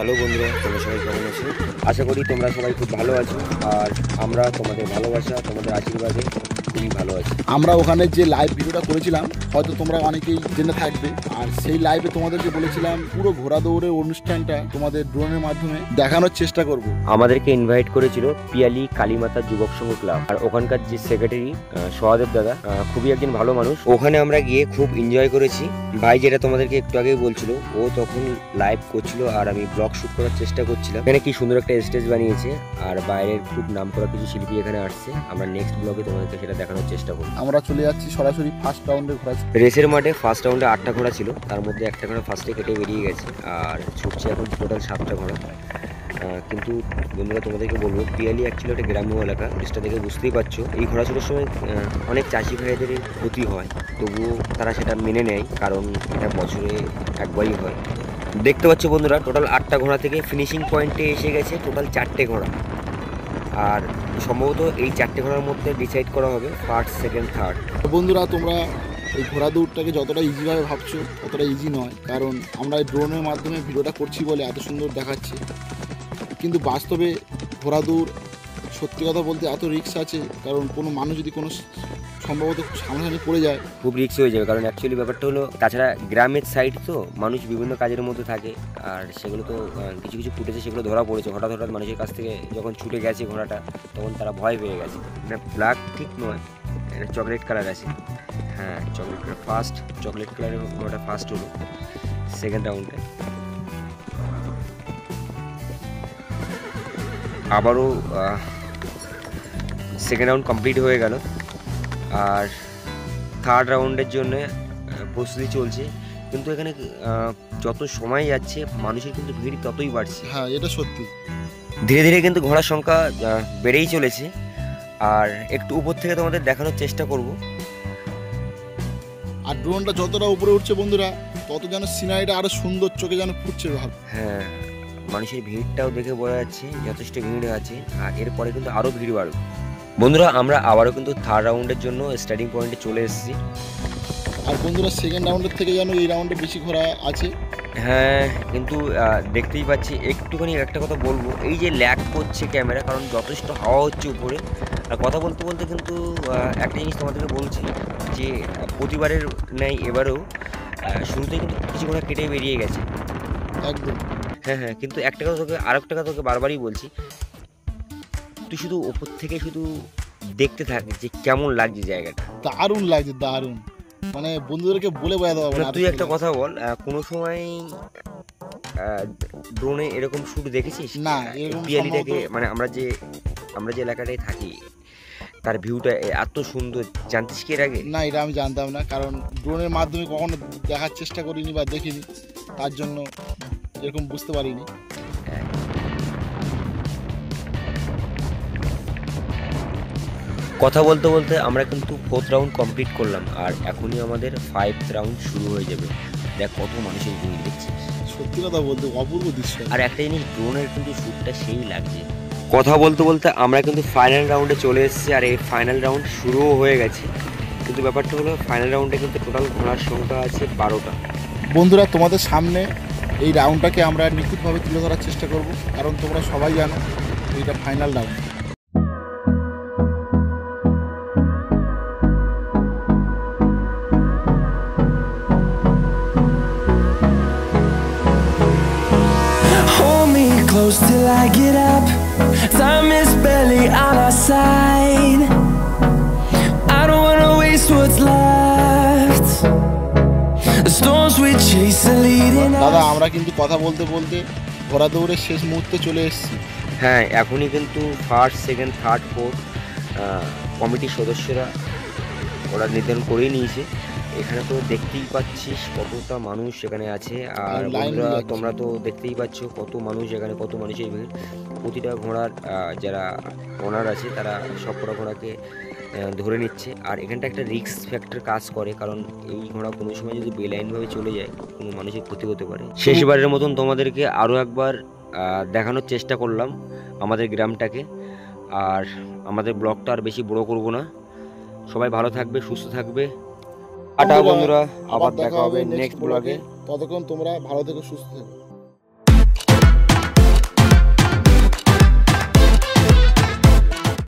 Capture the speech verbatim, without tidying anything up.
Hello বন্ধুরা, তোমরা সবাই কেমন আছো? আশা করি তোমরা সবাই খুব ভালো আছো। আর আমরা তোমাদের ভালোবাসা, তোমাদের আশীর্বাদে খুবই ভালো আছি। আমরা ওখানে যে লাইভ ভিডিওটা করেছিলাম হয়তো তোমরা অনেকেই জেনে থাকবে, আর সেই লাইভে তোমাদেরকে বলেছিলাম পুরো ঘোড়া দৌড়ের অনুষ্ঠানটা তোমাদের ড্রোনের মাধ্যমে দেখানোর চেষ্টা করব। আমাদেরকে ইনভাইট করেছিল পিয়ালি কালীমাতা যুবক সংঘ ক্লাব, আর ওখানকার যে সেক্রেটারি সহদেব দাদা খুবই একজন ভালো মানুষ। ওখানে আমরা গিয়ে খুব এনজয় করেছি। ভাই যেটা তোমাদেরকে একটু আগেই বলছিল, ও তখন লাইভ করছিল আর আমি ব্লগ শুট করার চেষ্টা করছিলাম। এখানে কি সুন্দর একটা স্টেজ বানিয়েছে, আর বাইরের খুব নাম করা কিছু শিল্পী এখানে আসছে। আমরা নেক্সট ব্লগে তোমাদেরকে সেটা দেখানোর চেষ্টা করব। আমরা চলে যাচ্ছি সরাসরি ফার্স্ট রাউন্ডে ঘোড়া। রেসের মাঠে ফার্স্ট রাউন্ডে আটটা ঘোড়া ছিল, তার মধ্যে একটা ঘোড়া ফার্স্টে কেটে বেরিয়ে গেছে, আর ছুটছে এখন টোটাল সাতটা ঘোড়া। কিন্তু বন্ধুরা তোমাদেরকে বলবো, পিয়ালি অ্যাকচুয়ালি একটা গ্রাম্য এলাকা, জিনিসটা দেখে বুঝতেই পারছো। এই ঘোড়া ছোটার সময় অনেক চাষি ভাইদের ক্ষতি হয়, তবুও তারা সেটা মেনে নেয়, কারণ এটা বছরে একবারই হয়। দেখতে পাচ্ছ বন্ধুরা, টোটাল আটটা ঘোড়া থেকে ফিনিশিং পয়েন্টে এসে গেছে টোটাল চারটে ঘোড়া। আর সম্ভবত এই চারটে ঘোড়ার মধ্যে ডিসাইড করা হবে ফার্স্ট, সেকেন্ড, থার্ড। বন্ধুরা তোমরা এই ঘোড়া দৌড়টাকে যতটা ইজিভাবে ভাবছো ততটা ইজি নয়, কারণ আমরা এই ড্রোনের মাধ্যমে ভিডিওটা করছি বলে এত সুন্দর দেখাচ্ছে, কিন্তু বাস্তবে ঘোড়া দৌড় সত্যি কথা বলতে এত রিস্ক আছে, কারণ কোনো মানুষ যদি কোনো সম্ভবত সামনাসামনি পড়ে যায় খুব রিস্ক হয়ে যাবে। কারণ অ্যাকচুয়ালি ব্যাপারটা হলো, তাছাড়া গ্রামের সাইড তো মানুষ বিভিন্ন কাজের মধ্যে থাকে, আর সেগুলো তো কিছু কিছু ফুটেছে, সেগুলো ধরা পড়েছে হঠাৎ হঠাৎ মানুষের কাছ থেকে যখন ছুটে গেছে ঘোড়াটা, তখন তারা ভয় পেয়ে গেছে। এটা ব্ল্যাক ঠিক নয়, এটা চকলেট কালার আছে। হ্যাঁ, চকলেট কালার ফার্স্ট, চকলেট কালারের ঘোড়াটা ফার্স্ট হলো সেকেন্ড রাউন্ডে। আবারও সেকেন্ড রাউন্ড কমপ্লিট হয়ে গেল, আর থার্ড রাউন্ডের জন্য প্রস্তুতি চলছে। কিন্তু এখানে যত সময় যাচ্ছে মানুষের কিন্তু ভিড় ততই বাড়ছে। হ্যাঁ, এটা সত্যি। ধীরে ধীরে কিন্তু ঘোড়ার সংখ্যা বেড়েই চলেছে, আর একটু উপর থেকে তোমাদের দেখানোর চেষ্টা করব। আর ড্রোনটা যতটা উপরে উঠছে বন্ধুরা, তত যেন সিনারিটা আরো সুন্দর চোখে যেন ফুটছে। হ্যাঁ, মানুষের ভিড়টাও দেখে বোঝা যাচ্ছে যথেষ্ট ভিড় আছে, আর এরপরে কিন্তু আরও ভিড় বাড়বে। বন্ধুরা আমরা আবারও কিন্তু থার্ড রাউন্ডের জন্য স্টার্টিং পয়েন্টে চলে এসেছি। আর বন্ধুরা সেকেন্ড রাউন্ডের থেকে যেন এই রাউন্ডে বেশি ঘোড়া আছে। হ্যাঁ, কিন্তু দেখতেই পাচ্ছি। একটুখানি একটা কথা বলবো, এই যে ল্যাগ করছে ক্যামেরা, কারণ যথেষ্ট হাওয়া হচ্ছে উপরে। আর কথা বলতে বলতে কিন্তু একটা জিনিস তোমাদেরকে বলছি, যে প্রতিবারের ন্যায় এবারেও শুরুতে কিন্তু কিছু ঘোড়া কেটে বেরিয়ে গেছে একদম। হ্যাঁ হ্যাঁ, কিন্তু একটা কথা তোকে আর একটা কথা তোকে বারবারই বলছি, তুই শুধু ওপর থেকে শুধু দেখতে থাক যে কেমন লাগছে জায়গাটা। দারুণ লাগছে, দারুণ। মানে বন্ধুদেরকে বলে বোঝাতে পারবো না। তুই একটা কথা বল, কোনো সময় ড্রোনে এরকম শুট দেখেছিস? না, পিয়ালিটাকে মানে আমরা যে আমরা যে এলাকাটায় থাকি, তার ভিউটা এত সুন্দর, জানতিস কি এর আগে? না, এটা আমি জানতাম না, কারণ ড্রোনের মাধ্যমে কখনো দেখার চেষ্টা করিনি বা দেখিনি, তার জন্য এরকম বুঝতে পারিনি। কথা বলতে বলতে আমরা কিন্তু ফোর্থ রাউন্ড কমপ্লিট করলাম, আর এখনই আমাদের ফাইভ রাউন্ড শুরু হয়ে যাবে। দেখ কত মানুষের ভিড় দেখছিস, সত্যি কথা বলতে অপূর্ব দৃশ্য। আর একটা জিনিস, ড্রোনের কিন্তু শ্যুটটা সেই লাগছে। কথা বলতে বলতে আমরা কিন্তু ফাইনাল রাউন্ডে চলে এসেছি, আর এই ফাইনাল রাউন্ড শুরুও হয়ে গেছে। কিন্তু ব্যাপারটা হলো, ফাইনাল রাউন্ডে কিন্তু টোটাল ঘোড়ার সংখ্যা আছে বারোটা। বন্ধুরা তোমাদের সামনে এই রাউন্ডটাকে আমরা নিখুঁতভাবে তুলে ধরার চেষ্টা করব, কারণ তোমরা সবাই জানো এইটা final round. Close till I get up, time is barely on our side. I don't wanna waste what's left. The storms we chase are leading us. দাদা আমরা কিন্তু কথা বলতে বলতে ঘোড়া দৌড়ের শেষ মুহূর্তে চলে এসেছি। হ্যাঁ, এখনই কিন্তু ফার্স্ট, সেকেন্ড, থার্ড, ফোর্থ কমিটির সদস্যরা ওরা নির্ধারণ করেই নিয়েছে। এখানে তো দেখতেই পাচ্ছিস কতটা মানুষ এখানে আছে, আর বন্ধুরা তোমরা তো দেখতেই পাচ্ছ কত মানুষ এখানে, কত মানুষের ভিড়। প্রতিটা ঘোড়ার যারা ওনার আছে তারা সব কটা ঘোড়াকে ধরে নিচ্ছে, আর এখানটা একটা রিস্ক ফ্যাক্টর কাজ করে, কারণ এই ঘোড়া কোনো সময় যদি বেলাইনভাবে চলে যায় কোনো মানুষের ক্ষতি হতে পারে। শেষবারের মতন তোমাদেরকে আরও একবার দেখানোর চেষ্টা করলাম আমাদের গ্রামটাকে, আর আমাদের ব্লগটা আর বেশি বড় করব না। সবাই ভালো থাকবে, সুস্থ থাকবে। টাটা বন্ধুরা, আবার দেখা হবে নেক্সট ব্লগে। ততক্ষণ তোমরা ভালো থেকো, সুস্থ থেকো।